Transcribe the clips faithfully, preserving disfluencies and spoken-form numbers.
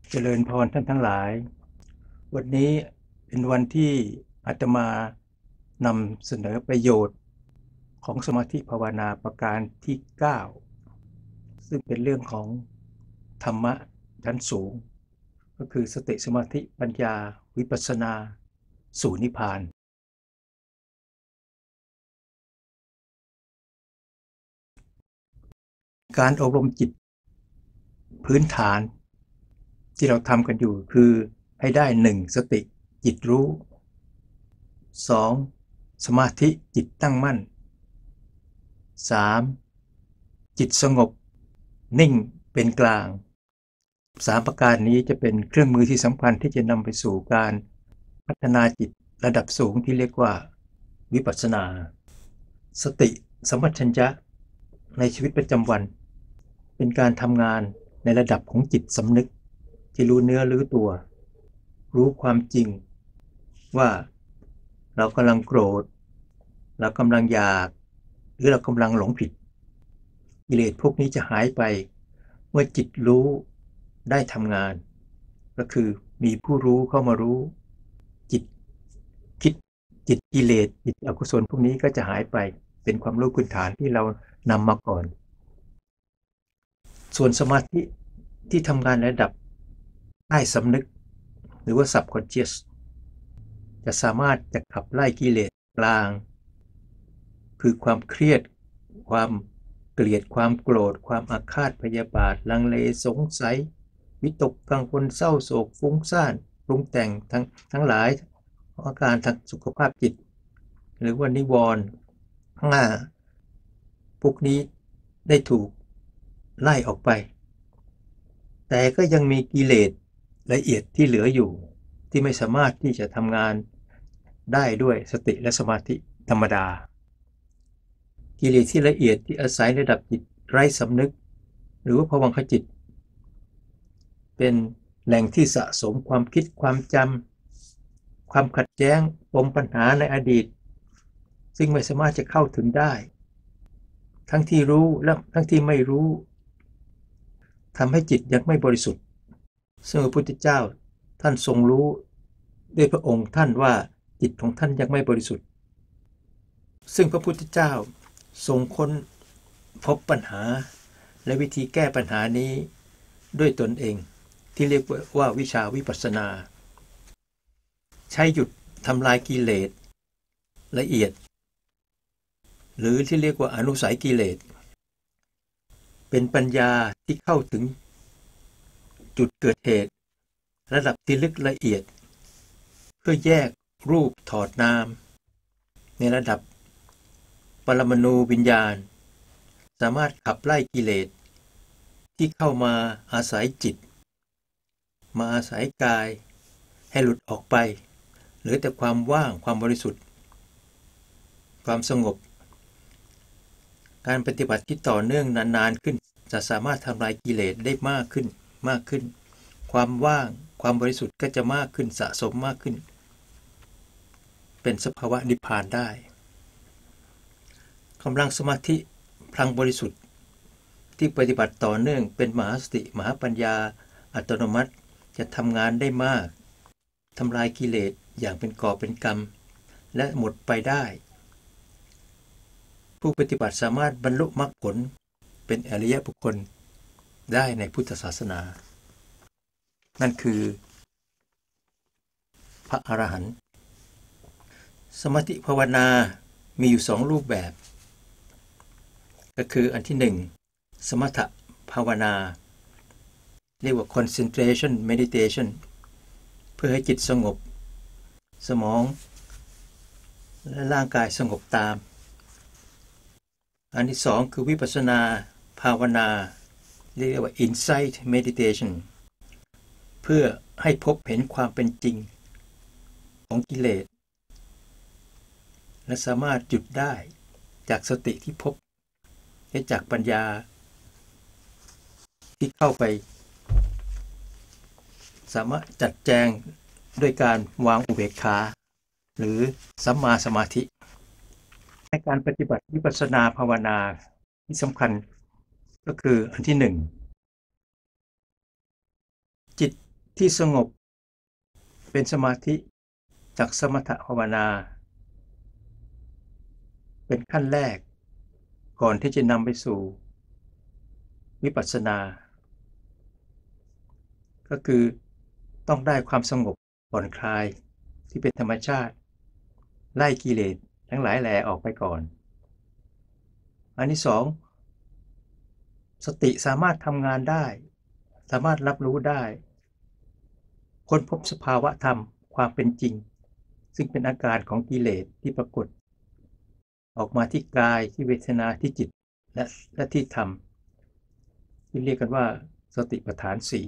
เจริญพรท่านทั้งหลายวันนี้เป็นวันที่อาตมานำเสนอประโยชน์ของสมาธิภาวนาประการที่เก้าซึ่งเป็นเรื่องของธรรมะชั้นสูงก็คือสติสมาธิปัญญาวิปัสสนาสู่นิพพานการอบรมจิตพื้นฐานที่เราทำกันอยู่คือให้ได้หนึ่งสติจิตรู้สองสมาธิจิตตั้งมั่นสามจิตสงบนิ่งเป็นกลางสามประการนี้จะเป็นเครื่องมือที่สำคัญที่จะนำไปสู่การพัฒนาจิตระดับสูงที่เรียกว่าวิปัสสนาสติสัมปชัญญะในชีวิตประจำวันเป็นการทำงานในระดับของจิตสำนึกที่รู้เนื้อรู้ตัวรู้ความจริงว่าเรากำลังโกรธเรากำลังอยากหรือเรากำลังหลงผิดกิเลสพวกนี้จะหายไปเมื่อจิตรู้ได้ทำงานก็คือมีผู้รู้เข้ามารู้จิตคิดจิตกิเลสจิตอกุศลพวกนี้ก็จะหายไปเป็นความรู้พื้นฐานที่เรานำมาก่อนส่วนสมาธิที่ทำงานระดับใต้สำนึกหรือว่า subconscious จะสามารถจะขับไล่กิเลสกลางคือความเครียดความเกลียดความโกรธความอาฆาตพยาบาทลังเลสงสัยวิตกกังวลเศร้าโศกฟุ้งซ่านปรุงแต่งทั้งทั้งหลายอาการทางสุขภาพจิตหรือว่านิวรณ์ห้าพวกนี้ได้ถูกไล่ออกไปแต่ก็ยังมีกิเลสละเอียดที่เหลืออยู่ที่ไม่สามารถที่จะทำงานได้ด้วยสติและสมาธิธรรมดากิเลสที่ละเอียดที่อาศัยระดับจิตไร้สำนึกหรือว่าภวังคจิตเป็นแหล่งที่สะสมความคิดความจำความขัดแย้งปมปัญหาในอดีตซึ่งไม่สามารถจะเข้าถึงได้ทั้งที่รู้และทั้งที่ไม่รู้ทำให้จิตยังไม่บริสุทธิ์ซึ่งพระพุทธเจ้าท่านทรงรู้ด้วยพระองค์ท่านว่าจิตของท่านยังไม่บริสุทธิ์ซึ่งพระพุทธเจ้าทรงค้นพบปัญหาและวิธีแก้ปัญหานี้ด้วยตนเองที่เรียกว่าวิชาวิปัสสนาใช้หยุดทำลายกิเลสละเอียดหรือที่เรียกว่าอนุสัยกิเลสเป็นปัญญาที่เข้าถึงจุดเกิดเหตุระดับที่ลึกละเอียดเพื่อแยกรูปถอดนามในระดับปรมาณูวิญญาณสามารถขับไล่กิเลสที่เข้ามาอาศัยจิตมาอาศัยกายให้หลุดออกไปเหลือแต่ความว่างความบริสุทธิ์ความสงบการปฏิบัติที่ต่อเนื่องนานๆขึ้นจะสามารถทำลายกิเลสได้มากขึ้นมากขึ้นความว่างความบริสุทธิ์ก็จะมากขึ้นสะสมมากขึ้นเป็นสภาวะนิพพานได้กำลังสมาธิพลังบริสุทธิ์ที่ปฏิบัติต่อเนื่องเป็นมหาสติมหาปัญญาอัตโนมัติจะทำงานได้มากทำลายกิเลสอย่างเป็นก่อเป็นกรรมและหมดไปได้ผู้ปฏิบัติสามารถบรรลุมรรคผลเป็นอริยบุคคลได้ในพุทธศาสนานั่นคือพระอรหันต์สมาธิภาวนามีอยู่สองรูปแบบก็คืออันที่หนึ่งสมถภาวนาเรียกว่า concentration meditation เพื่อให้จิตสงบสมองและร่างกายสงบตามอันที่สองคือวิปัสสนาภาวนาเรียกว่า insight meditation เพื่อให้พบเห็นความเป็นจริงของกิเลสและสามารถหยุดได้จากสติที่พบและจากปัญญาที่เข้าไปสามารถจัดแจงด้วยการวางอุเบกขาหรือสัมมาสมาธิในการปฏิบัติวิปัสสนาภาวนาที่สำคัญก็คืออันที่หนึ่งจิตที่สงบเป็นสมาธิจากสมถภาวนาเป็นขั้นแรกก่อนที่จะนำไปสู่วิปัสสนาก็คือต้องได้ความสงบผ่อนคลายที่เป็นธรรมชาติไล่กิเลสทั้งหลายแหล่ออกไปก่อนอันที่สองสติสามารถทำงานได้สามารถรับรู้ได้ค้นพบสภาวะธรรมความเป็นจริงซึ่งเป็นอาการของกิเลสที่ปรากฏออกมาที่กายที่เวทนาที่จิตและและที่ธรรมที่เรียกกันว่าสติปัฏฐานสี่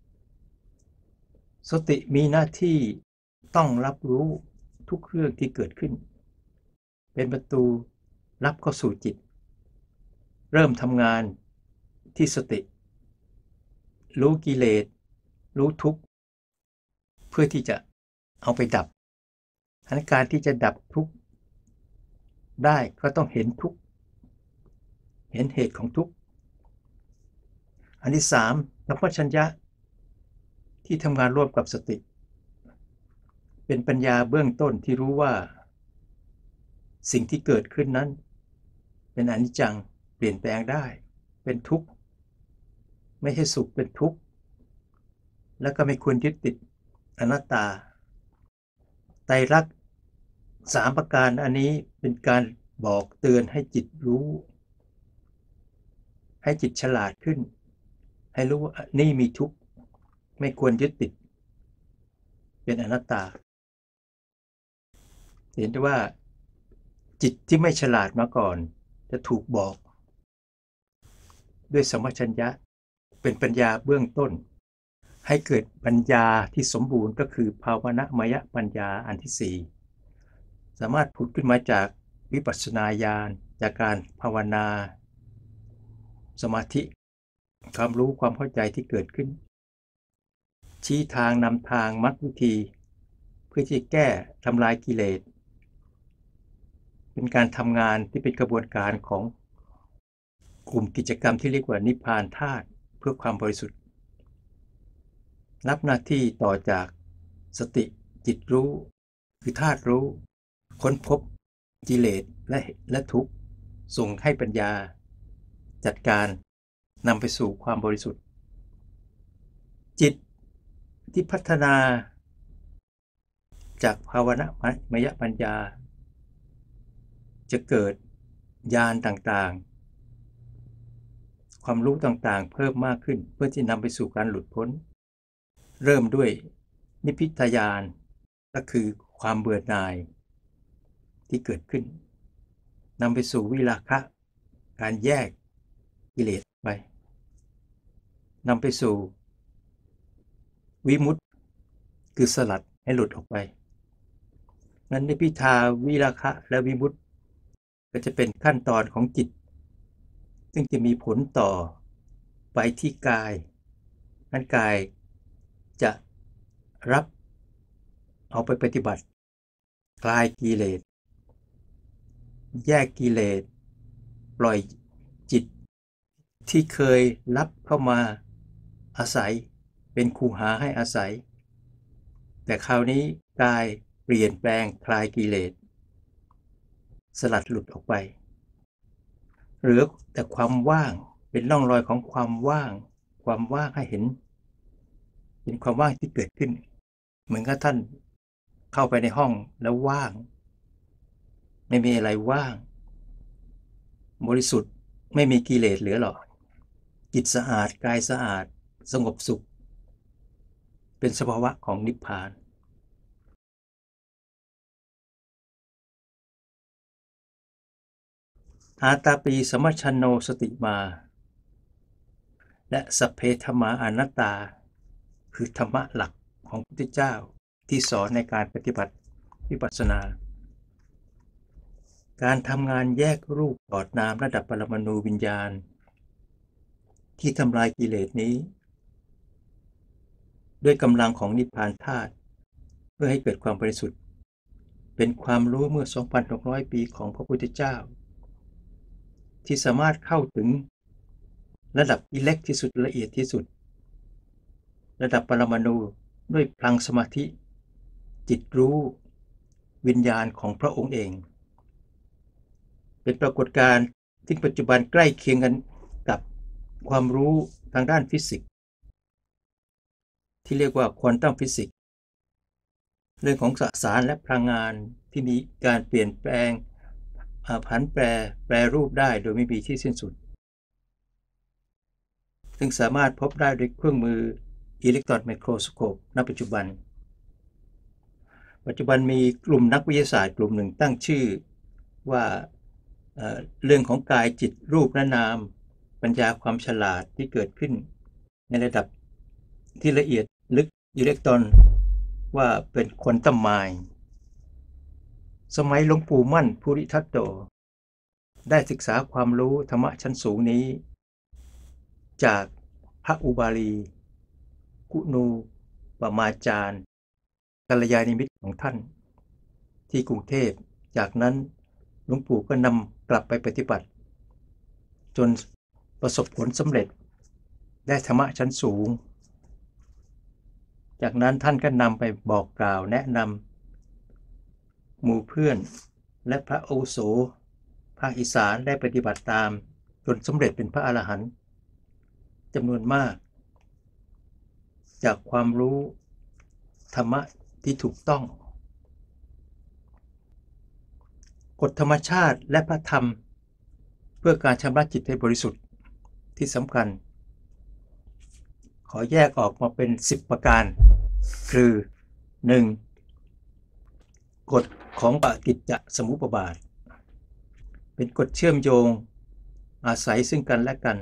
สติมีหน้าที่ต้องรับรู้ทุกเรื่องที่เกิดขึ้นเป็นประตูรับเข้าสู่จิตเริ่มทำงานที่สติรู้กิเลสรู้ทุกข์เพื่อที่จะเอาไปดับการที่จะดับทุกข์ได้ก็ต้องเห็นทุกข์เห็นเหตุของทุกข์อันที่สามสัมปชัญญะที่ทำงานร่วมกับสติเป็นปัญญาเบื้องต้นที่รู้ว่าสิ่งที่เกิดขึ้นนั้นเป็นอนิจจังเปลี่ยนแปลงได้เป็นทุกข์ไม่ใช่สุขเป็นทุกข์แล้วก็ไม่ควรยึดติดอนัตตาไตรลักษณ์สามประการอันนี้เป็นการบอกเตือนให้จิตรู้ให้จิตฉลาดขึ้นให้รู้ว่านี่มีทุกข์ไม่ควรยึดติดเป็นอนัตตาเห็นได้ว่าจิตที่ไม่ฉลาดมาก่อนจะถูกบอกด้วยสัมปชัญญะเป็นปัญญาเบื้องต้นให้เกิดปัญญาที่สมบูรณ์ก็คือภาวนมยปัญญาอันที่สี่สามารถผุดขึ้นมาจากวิปัสสนาญาณจากการภาวนาสมาธิความรู้ความเข้าใจที่เกิดขึ้นชี้ทางนำทางมรรควิธีเพื่อที่จะแก้ทำลายกิเลสเป็นการทำงานที่เป็นกระบวนการของกลุ่มกิจกรรมที่เรียกว่านิพพานธาตุเพื่อความบริสุทธิ์รับหน้าที่ต่อจากสติจิตรู้คือธาตุรู้ค้นพบกิเลสและและทุกข์ส่งให้ปัญญาจัดการนำไปสู่ความบริสุทธิ์จิตที่พัฒนาจากภาวนมยปัญญาจะเกิดญาณต่างๆความรู้ต่างๆเพิ่มมากขึ้นเพื่อที่นำไปสู่การหลุดพ้นเริ่มด้วยนิพพิทญาณก็คือความเบื่อหน่ายที่เกิดขึ้นนำไปสู่วิราคะการแยกกิเลสไปนำไปสู่วิมุตติคือสลัดให้หลุดออกไปนั้นนิพพิทาวิราคะและวิมุตติก็จะเป็นขั้นตอนของจิตซึ่งจะมีผลต่อไปที่กายนั้นกายจะรับเอาไปปฏิบัติคลายกิเลสแยกกิเลสปล่อยจิตที่เคยรับเข้ามาอาศัยเป็นคูหาให้อาศัยแต่คราวนี้กายเปลี่ยนแปลงคลายกิเลสสลัดหลุดออกไปเหลือแต่ความว่างเป็นร่องรอยของความว่างความว่างให้เห็นเป็นความว่างที่เกิดขึ้นเหมือนกับท่านเข้าไปในห้องแล้วว่างไม่มีอะไรว่างบริสุทธิ์ไม่มีกิเลสเหลือหรอกจิตสะอาดกายสะอาดสงบสุขเป็นสภาวะของนิพพานอาตาปีสมัชชโนสติมาและสัพเพธัมมาอนัตตาคือธรรมะหลักของพระพุทธเจ้าที่สอนในการปฏิบัติวิปัสสนาการทำงานแยกรูปถอดนามระดับปรมาณูวิญญาณที่ทำลายกิเลสนี้ด้วยกำลังของนิพพานธาตุเพื่อให้เกิดความบริสุทธิ์เป็นความรู้เมื่อ สองพันหกร้อย ปีของพระพุทธเจ้าที่สามารถเข้าถึงระดับอิเล็กที่สุดละเอียดที่สุดระดับปรมาณูด้วยพลังสมาธิจิตรู้วิญญาณของพระองค์เองเป็นปรากฏการณ์ที่ปัจจุบันใกล้เคียงกันกับความรู้ทางด้านฟิสิกส์ที่เรียกว่าควอนตัมฟิสิกส์เรื่องของสสารและพลังงานที่มีการเปลี่ยนแปลงผันแปรแปรรูปได้โดยไม่มีที่สิ้นสุดซึ่งสามารถพบได้ด้วยเครื่องมืออิเล็กตรอนไมโครสโคปณปัจจุบันปัจจุบันมีกลุ่มนักวิทยาศาสตร์กลุ่มหนึ่งตั้งชื่อว่าเอ่อเรื่องของกายจิตรูปและนามปัญญาความฉลาดที่เกิดขึ้นในระดับที่ละเอียดลึกอิเล็กตรอนว่าเป็นควอนตัมไมน์สมัยหลวงปู่มั่นภูริทัตโตได้ศึกษาความรู้ธรรมะชั้นสูงนี้จากพระอุบาลีกุนูปมาจารย์กัลยาณมิตรของท่านที่กรุงเทพจากนั้นหลวงปู่ก็นำกลับไปปฏิบัติจนประสบผลสำเร็จได้ธรรมะชั้นสูงจากนั้นท่านก็นำไปบอกกล่าวแนะนำหมู่เพื่อนและพระอาวุโสภาคอีสานได้ปฏิบัติตามจนสำเร็จเป็นพระอรหันต์จำนวนมากจากความรู้ธรรมะที่ถูกต้องกฎธรรมชาติและพระธรรมเพื่อการชำระจิตให้บริสุทธิ์ที่สำคัญขอแยกออกมาเป็นสิบประการคือ หนึ่ง. กฎของปฏิจจสมุปบาทเป็นกฎเชื่อมโยงอาศัยซึ่งกันและกัน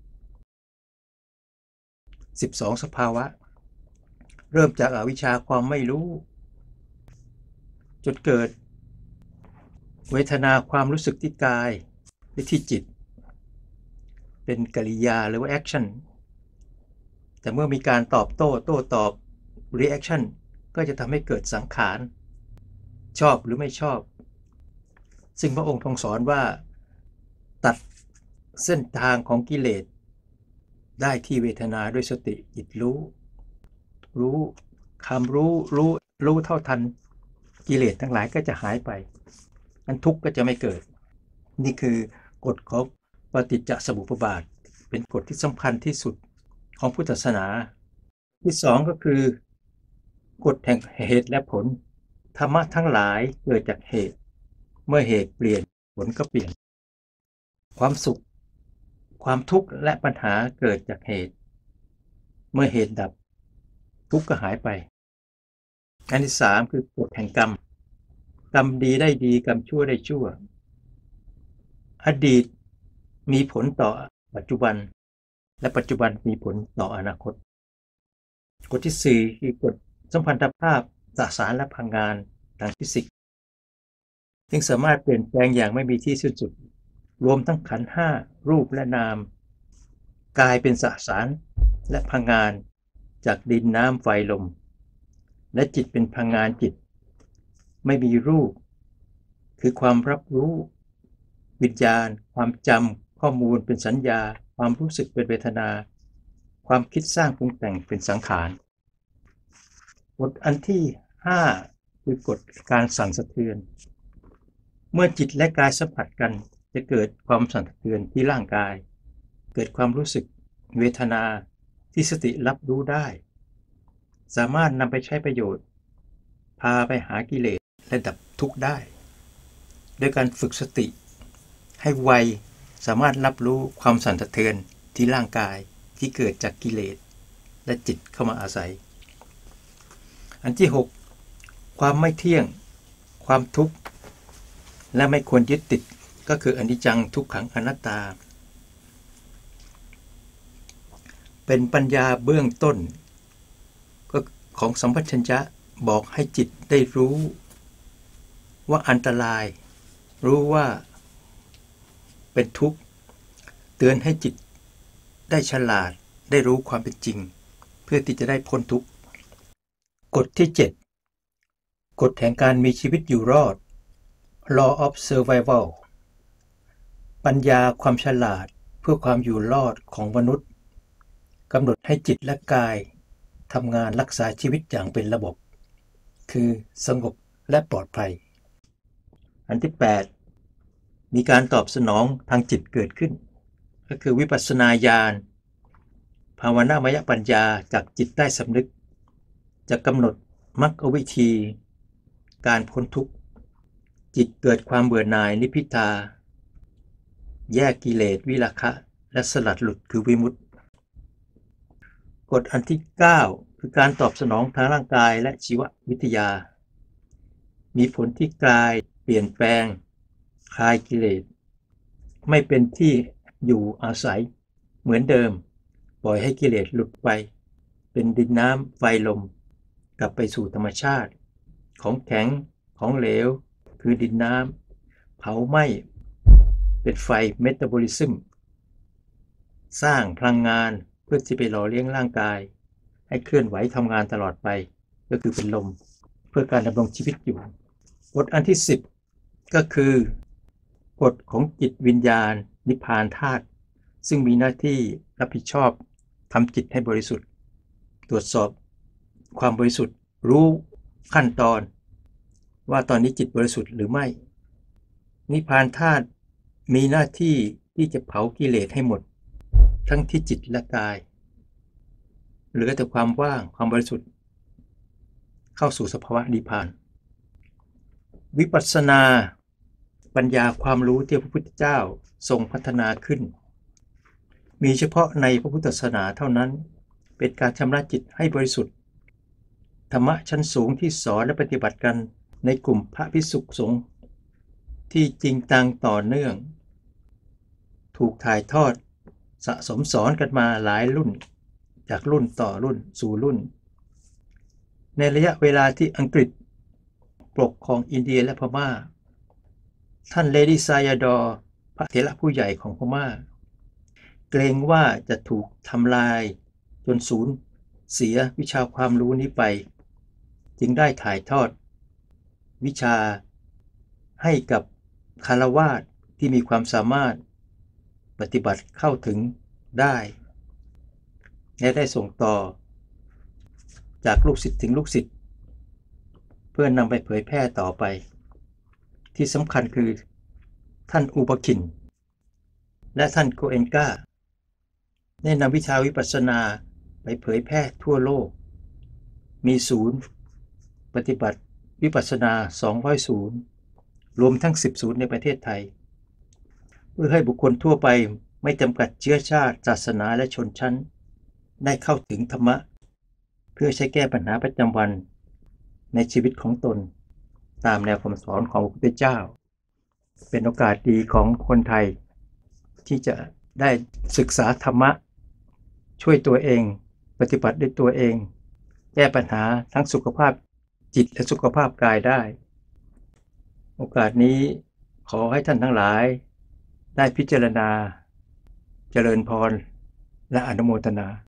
สิบสองสภาวะเริ่มจากอวิชชาความไม่รู้จนเกิดเวทนาความรู้สึกที่กายหรือที่จิตเป็นกริยาหรือว่าแอคชั่นแต่เมื่อมีการตอบโต้โต้ตอบ reaction ก็จะทำให้เกิดสังขารชอบหรือไม่ชอบซึ่งพระองค์ทรงสอนว่าตัดเส้นทางของกิเลสได้ที่เวทนาด้วยสติจิตรู้รู้คำรู้รู้รู้เท่าทันกิเลสทั้งหลายก็จะหายไปอันทุกข์ก็จะไม่เกิดนี่คือกฎของปฏิจจสมุปบาทเป็นกฎที่สำคัญที่สุดของพุทธศาสนาที่สองก็คือกฎแห่งเหตุและผลธรรมะทั้งหลายเกิดจากเหตุเมื่อเหตุเปลี่ยนผลก็เปลี่ยนความสุขความทุกข์และปัญหาเกิดจากเหตุเมื่อเหตุดับทุกข์ก็หายไปอันที่สามคือกฎแห่งกรรมกรรมดีได้ดีกรรมชั่วได้ชั่วอดีตมีผลต่อปัจจุบันและปัจจุบันมีผลต่ออนาคตกฎที่สี่คือกฎสัมพันธภาพสสารและพลังงานทางฟิสิกส์ซึ่งสามารถเปลี่ยนแปลงอย่างไม่มีที่สิ้นสุดรวมทั้งขันธ์ห้ารูปและนามกายเป็นสสารและพลังงานจากดินน้ำไฟลมและจิตเป็นพลังงานจิตไม่มีรูปคือความรับรู้วิญญาณความจำข้อมูลเป็นสัญญาความรู้สึกเป็นเวทนาความคิดสร้างปรุงแต่งเป็นสังขารกฎอันที่ห้าคือกฎการสั่นสะเทือนเมื่อจิตและกายสัมผัสกันจะเกิดความสั่นสะเทือนที่ร่างกายเกิดความรู้สึกเวทนาที่สติรับรู้ได้สามารถนำไปใช้ประโยชน์พาไปหากิเลสและดับทุกข์ได้โดยการฝึกสติให้ไวสามารถรับรู้ความสั่นสะเทือนที่ร่างกายที่เกิดจากกิเลสและจิตเข้ามาอาศัยอันที่หกความไม่เที่ยงความทุกข์และไม่ควรยึดติดก็คืออนิจจังทุกขังอนัตตาเป็นปัญญาเบื้องต้นก็ของสัมปชัญญะบอกให้จิตได้รู้ว่าอันตรายรู้ว่าเป็นทุกข์เตือนให้จิตได้ฉลาดได้รู้ความเป็นจริงเพื่อที่จะได้พ้นทุกข์กฎที่เจ็ดกฎแห่งการมีชีวิตอยู่รอด Law of Survival ปัญญาความฉลาดเพื่อความอยู่รอดของมนุษย์กำหนดให้จิตและกายทำงานรักษาชีวิตอย่างเป็นระบบคือสงบและปลอดภัยอันที่แปดมีการตอบสนองทางจิตเกิดขึ้นก็คือวิปัสสนาญาณภาวนามยปัญญาจากจิตใต้สำนึกจะกำหนดมรรควิธีการพ้นทุกข์จิตเกิดความเบื่อหน่ายนิพพิทาแยกกิเลสวิราคะและสลัดหลุดคือวิมุตติกฎอันที่เก้าคือการตอบสนองทางร่างกายและชีววิทยามีผลที่กายเปลี่ยนแปลงคลายกิเลสไม่เป็นที่อยู่อาศัยเหมือนเดิมปล่อยให้กิเลสหลุดไปเป็นดินน้ำไฟลมกลับไปสู่ธรรมชาติของแข็งของเหลวคือดินน้ำเผาไหม้เป็นไฟเมตาบอลิซึมสร้างพลังงานเพื่อที่ไปหล่อเลี้ยงร่างกายให้เคลื่อนไหวทำงานตลอดไปก็คือเป็นลมเพื่อการดำรงชีวิตอยู่กฎอันที่สิบก็คือกฎของจิตวิญญาณนิพพานธาตุซึ่งมีหน้าที่รับผิดชอบทำจิตให้บริสุทธิ์ตรวจสอบความบริสุทธิ์รู้ขั้นตอนว่าตอนนี้จิตบริสุทธิ์หรือไม่นิพพานธาตุมีหน้าที่ที่จะเผากิเลสให้หมดทั้งที่จิตและกายเหลือแต่ความว่างความบริสุทธิ์เข้าสู่สภาวะนิพพานวิปัสสนาปัญญาความรู้ที่พระพุทธเจ้าทรงพัฒนาขึ้นมีเฉพาะในพระพุทธศาสนาเท่านั้นเป็นการชำระจิตให้บริสุทธิ์ธรรมะชั้นสูงที่สอนและปฏิบัติกันในกลุ่มพระภิกษุสงฆ์ที่จริงจังต่อเนื่องถูกถ่ายทอดสะสมสอนกันมาหลายรุ่นจากรุ่นต่อรุ่นสู่รุ่นในระยะเวลาที่อังกฤษปกครองอินเดียและพม่าท่านเลดี้ซายาดอร์พระเถระผู้ใหญ่ของพม่าเกรงว่าจะถูกทำลายจนสูญเสียวิชาความรู้นี้ไปจึงได้ถ่ายทอดวิชาให้กับคฤหัสถ์ที่มีความสามารถปฏิบัติเข้าถึงได้และได้ส่งต่อจากลูกศิษย์ถึงลูกศิษย์เพื่อนำไปเผยแพร่ต่อไปที่สำคัญคือท่านอุปคินและท่านโกเอนกาได้นำวิชาวิปัสสนาไปเผยแพร่ทั่วโลกมีศูนย์ปฏิบัติวิปัสสนาสองร้อยศูนย์รวมทั้งสิบศูนย์ในประเทศไทยเพื่อให้บุคคลทั่วไปไม่จำกัดเชื้อชาติศาสนาและชนชั้นได้เข้าถึงธรรมะเพื่อใช้แก้ปัญหาประจำวันในชีวิตของตนตามแนวคำสอนของพระพุทธเจ้าเป็นโอกาสดีของคนไทยที่จะได้ศึกษาธรรมะช่วยตัวเองปฏิบัติด้วยตัวเองแก้ปัญหาทั้งสุขภาพจิตและสุขภาพกายได้โอกาสนี้ขอให้ท่านทั้งหลายได้พิจารณาเจริญพรและอนุโมทนา